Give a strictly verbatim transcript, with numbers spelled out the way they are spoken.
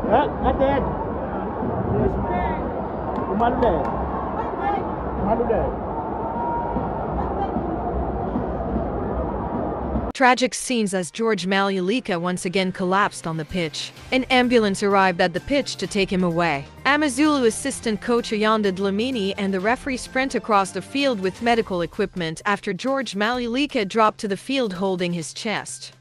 Ha? Atin! Umalo Umalo Tragic scenes as George Maluleka once again collapsed on the pitch. An ambulance arrived at the pitch to take him away. Amazulu assistant coach Ayanda Dlamini and the referee sprint across the field with medical equipment after George Maluleka dropped to the field holding his chest.